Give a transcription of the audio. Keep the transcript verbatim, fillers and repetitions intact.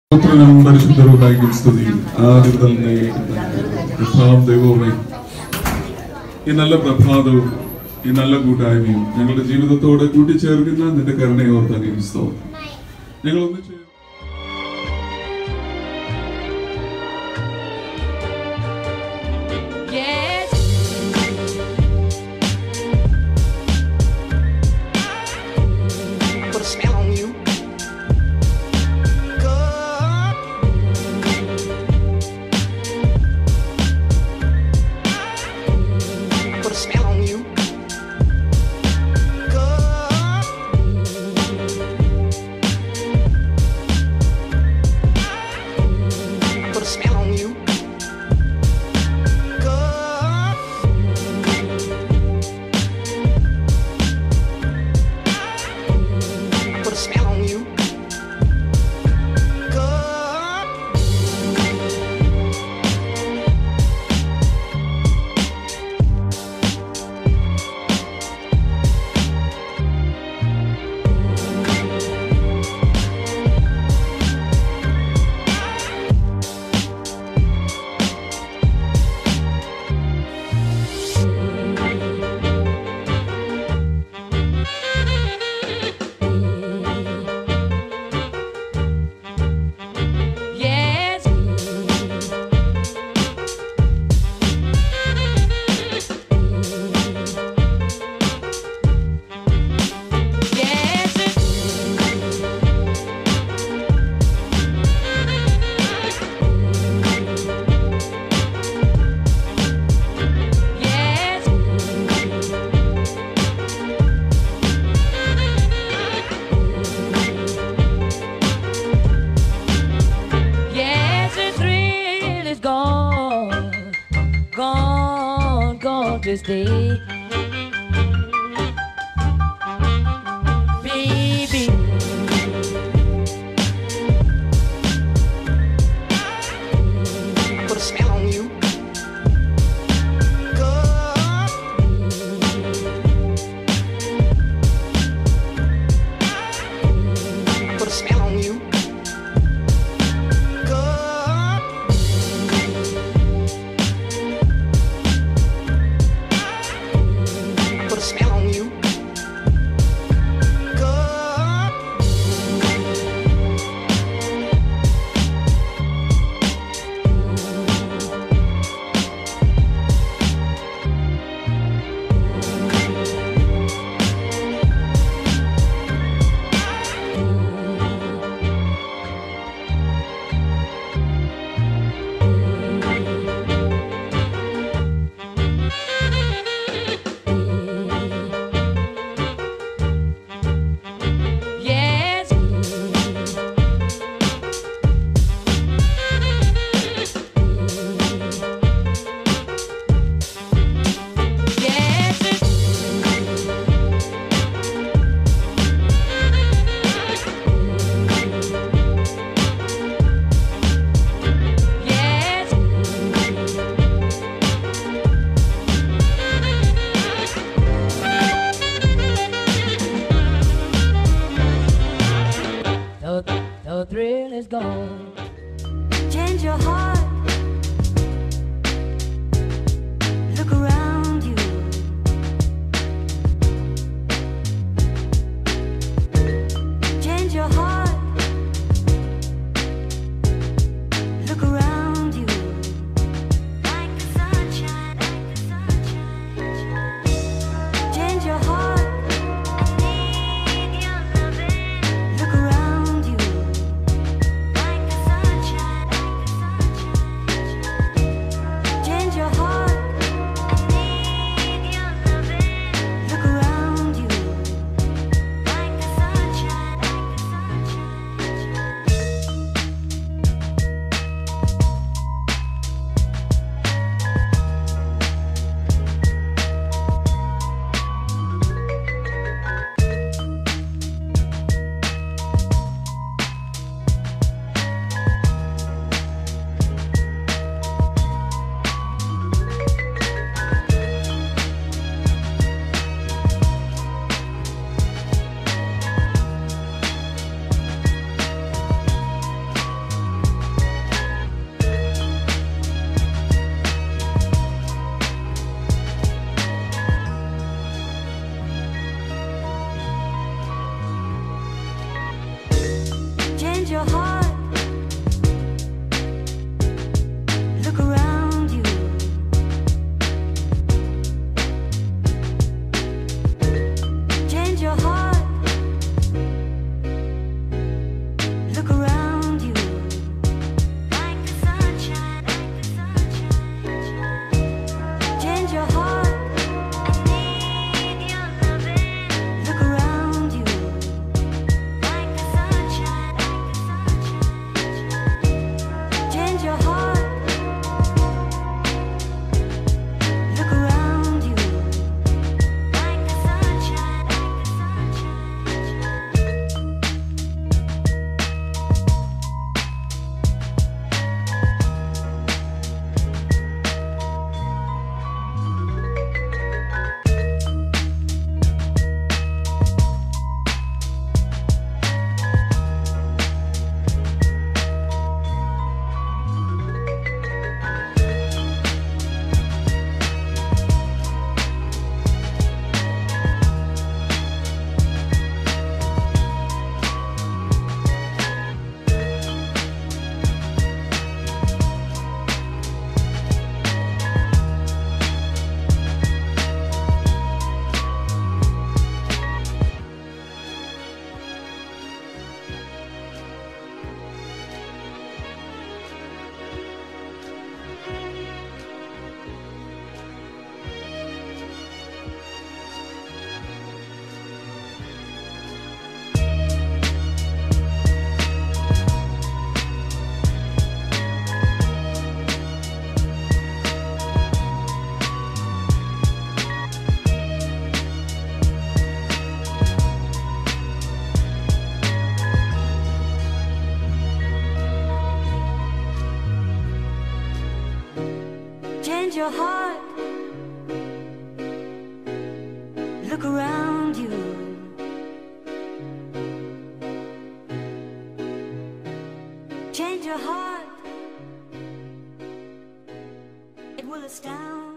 స్తోత్రం పరిశుద్ధుడైన స్తుతి ఆదిదల్నే കർത്താവ് ദൈവമേ ഈ നല്ല പ്രഭാതവും ഈ നല്ല കൂട്ടായ്മയും ഞങ്ങളുടെ ജീവിതത്തോട് കൂട്ടിച്ചേർക്കുന്ന നിന്റെ കരുണയെ ഓർത്ത് അങ്ങേക്ക് സ്തോത്രം. ഞങ്ങൾ ഒന്നിച്ച് this day, baby. Put a spell on you. God. Put a spell on you. The thrill is gone. Change your heart. Look around you. Change your heart. Look around you. Like the sunshine, like the sunshine. Change your heart. I need your loving. Look around you. Like the sunshine, like the sunshine. Change your heart. Look around you. Change your heart. Look around you. Like the sunshine, like the sunshine. Change your heart. I need your loving. Look around you. Like the sunshine, like the sunshine. Change your heart. Look around you. Like the sunshine, like the sunshine. Change your heart. Look around you. Change your heart. It will astound